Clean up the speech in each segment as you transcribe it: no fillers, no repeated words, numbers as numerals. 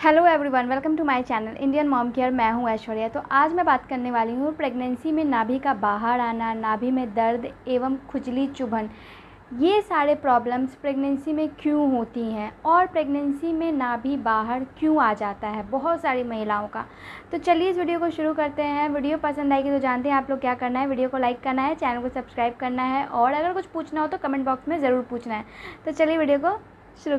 Hello everyone, welcome to my channel Indian mom care. मैं हूं ऐश्वर्या। तो आज मैं बात करने वाली हूं प्रेगनेंसी में नाभि का बाहर आना, नाभि में दर्द एवं खुजली, चुभन, ये सारे प्रॉब्लम्स प्रेगनेंसी में क्यों होती हैं और प्रेगनेंसी में नाभि बाहर क्यों आ जाता है बहुत सारी महिलाओं का। तो चलिए इस वीडियो को शुरू करते हैं। वीडियो पसंद आएगी तो जानते हैं आप लोग क्या करना है। वीडियो को लाइक करना है, चैनल को सब्सक्राइब करना है और अगर कुछ पूछना हो तो कमेंट बॉक्स में ज़रूर पूछना है। तो चलिए वीडियो को शुरू।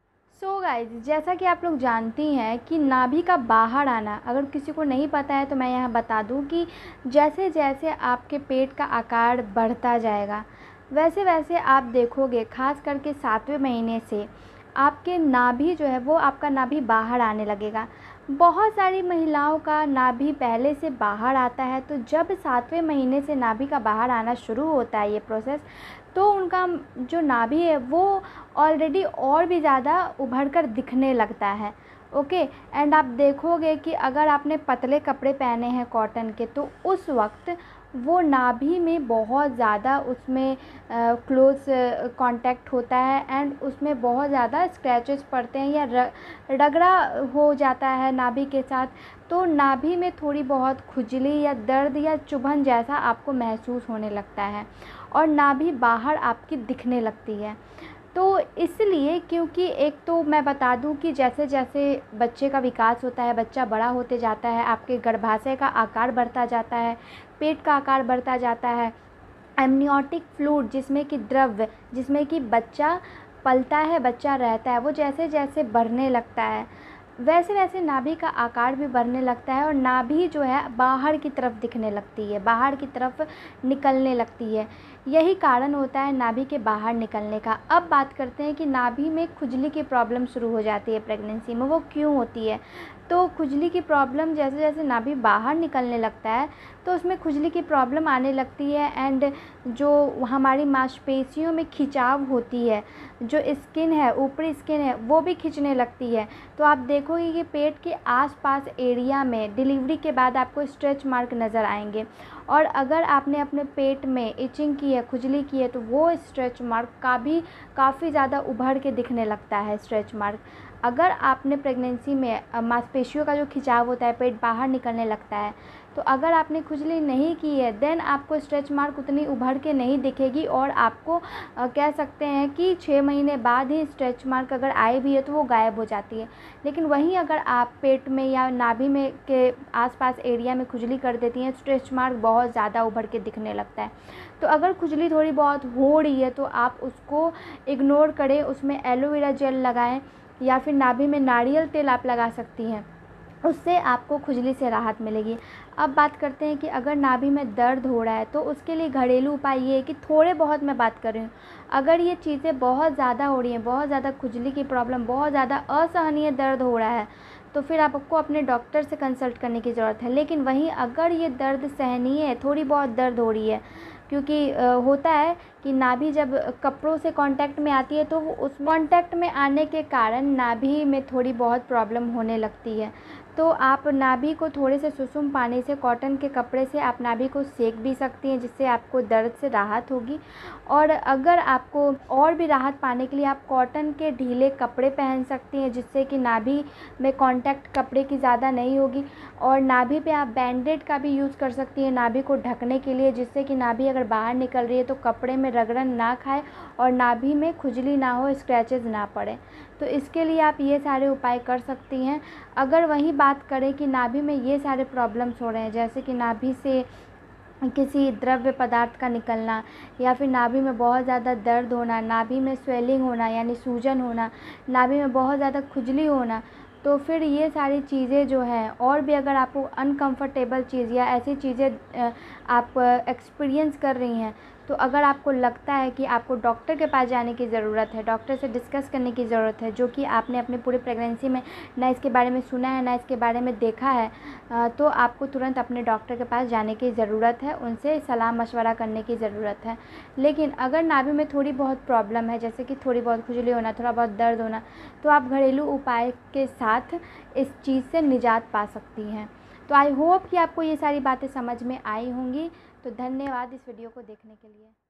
सो गाइज, जैसा कि आप लोग जानती हैं कि नाभि का बाहर आना, अगर किसी को नहीं पता है तो मैं यहाँ बता दूँ कि जैसे जैसे आपके पेट का आकार बढ़ता जाएगा वैसे वैसे आप देखोगे, ख़ास करके 7वें महीने से आपके नाभि जो है वो आपका नाभि बाहर आने लगेगा। बहुत सारी महिलाओं का नाभि पहले से बाहर आता है, तो जब 7वें महीने से नाभि का बाहर आना शुरू होता है ये प्रोसेस, तो उनका जो नाभि है वो ऑलरेडी और भी ज़्यादा उभर कर दिखने लगता है। ओके, एंड आप देखोगे कि अगर आपने पतले कपड़े पहने हैं कॉटन के, तो उस वक्त वो नाभि में बहुत ज़्यादा उसमें क्लोज कांटेक्ट होता है एंड उसमें बहुत ज़्यादा स्क्रैचेस पड़ते हैं या रगड़ा हो जाता है नाभि के साथ। तो नाभि में थोड़ी बहुत खुजली या दर्द या चुभन जैसा आपको महसूस होने लगता है और नाभि बाहर आपकी दिखने लगती है। तो इसलिए, क्योंकि एक तो मैं बता दूं कि जैसे जैसे बच्चे का विकास होता है, बच्चा बड़ा होते जाता है, आपके गर्भाशय का आकार बढ़ता जाता है, पेट का आकार बढ़ता जाता है, एमनियोटिक फ्लूइड जिसमें कि द्रव्य, जिसमें कि बच्चा पलता है, बच्चा रहता है, वो जैसे जैसे बढ़ने लगता है वैसे वैसे नाभि का आकार भी बढ़ने लगता है और नाभि जो है बाहर की तरफ दिखने लगती है, बाहर की तरफ निकलने लगती है। यही कारण होता है नाभि के बाहर निकलने का। अब बात करते हैं कि नाभि में खुजली की प्रॉब्लम शुरू हो जाती है प्रेगनेंसी में, वो क्यों होती है। तो खुजली की प्रॉब्लम जैसे जैसे नाभि बाहर निकलने लगता है तो उसमें खुजली की प्रॉब्लम आने लगती है एंड जो हमारी मांसपेशियों में खिंचाव होती है, जो स्किन है, ऊपरी स्किन है, वो भी खिंचने लगती है। तो आप देखोगे कि पेट के आसपास एरिया में डिलीवरी के बाद आपको स्ट्रेच मार्क नज़र आएंगे और अगर आपने अपने पेट में इचिंग की है, खुजली की है, तो वो स्ट्रेच मार्क काफ़ी ज़्यादा उभर के दिखने लगता है स्ट्रेच मार्क। अगर आपने प्रेगनेंसी में मांसपेशियों का जो खिंचाव होता है, पेट बाहर निकलने लगता है, तो अगर आपने खुजली नहीं की है देन आपको स्ट्रेच मार्क उतनी उभर के नहीं दिखेगी और आपको कह सकते हैं कि 6 महीने बाद ही स्ट्रेच मार्क अगर आए भी है तो वो गायब हो जाती है। लेकिन वहीं अगर आप पेट में या नाभि में के आसपास एरिया में खुजली कर देती हैं, स्ट्रेच मार्क बहुत ज़्यादा उभर के दिखने लगता है। तो अगर खुजली थोड़ी बहुत हो रही है तो आप उसको इग्नोर करें, उसमें एलोवेरा जेल लगाएं या फिर नाभि में नारियल तेल आप लगा सकती हैं, उससे आपको खुजली से राहत मिलेगी। अब बात करते हैं कि अगर नाभि में दर्द हो रहा है तो उसके लिए घरेलू उपाय ये है कि थोड़े बहुत मैं बात कर रही हूँ, अगर ये चीज़ें बहुत ज़्यादा हो रही हैं, बहुत ज़्यादा खुजली की प्रॉब्लम, बहुत ज़्यादा असहनीय दर्द हो रहा है, तो फिर आपको अपने डॉक्टर से कंसल्ट करने की ज़रूरत है। लेकिन वहीं अगर ये दर्द सहनीय है, थोड़ी बहुत दर्द हो रही है, क्योंकि होता है कि नाभि जब कपड़ों से कांटेक्ट में आती है तो उस कांटेक्ट में आने के कारण नाभि में थोड़ी बहुत प्रॉब्लम होने लगती है। तो आप नाभि को थोड़े से सुसुम पानी से, कॉटन के कपड़े से आप नाभि को सेक भी सकती हैं, जिससे आपको दर्द से राहत होगी। और अगर आपको और भी राहत पाने के लिए आप कॉटन के ढीले कपड़े पहन सकती हैं, जिससे कि नाभि में कांटेक्ट कपड़े की ज़्यादा नहीं होगी। और नाभि पे आप बैंडेड का भी यूज़ कर सकती हैं नाभि को ढकने के लिए, जिससे कि नाभि अगर बाहर निकल रही है तो कपड़े में रगड़न ना खाए और नाभि में खुजली ना हो, स्क्रैचेस ना पड़े। तो इसके लिए आप ये सारे उपाय कर सकती हैं। अगर वहीं बात करें कि नाभि में ये सारे प्रॉब्लम्स हो रहे हैं, जैसे कि नाभि से किसी द्रव्य पदार्थ का निकलना या फिर नाभि में बहुत ज़्यादा दर्द होना, नाभि में स्वेलिंग होना यानी सूजन होना, नाभि में बहुत ज़्यादा खुजली होना, तो फिर ये सारी चीज़ें जो हैं, और भी अगर आपको अनकंफर्टेबल चीज़ या ऐसी चीज़ें आप एक्सपीरियंस कर रही हैं, तो अगर आपको लगता है कि आपको डॉक्टर के पास जाने की ज़रूरत है, डॉक्टर से डिस्कस करने की ज़रूरत है, जो कि आपने अपनी पूरी प्रेगनेंसी में ना इसके बारे में सुना है ना इसके बारे में देखा है, तो आपको तुरंत अपने डॉक्टर के पास जाने की ज़रूरत है, उनसे सलाह मशवरा करने की ज़रूरत है। लेकिन अगर नाभि में थोड़ी बहुत प्रॉब्लम है, जैसे कि थोड़ी बहुत खुजली होना, थोड़ा बहुत दर्द होना, तो आप घरेलू उपाय के साथ इस चीज़ से निजात पा सकती हैं। तो आई होप कि आपको ये सारी बातें समझ में आई होंगी। तो धन्यवाद इस वीडियो को देखने के लिए।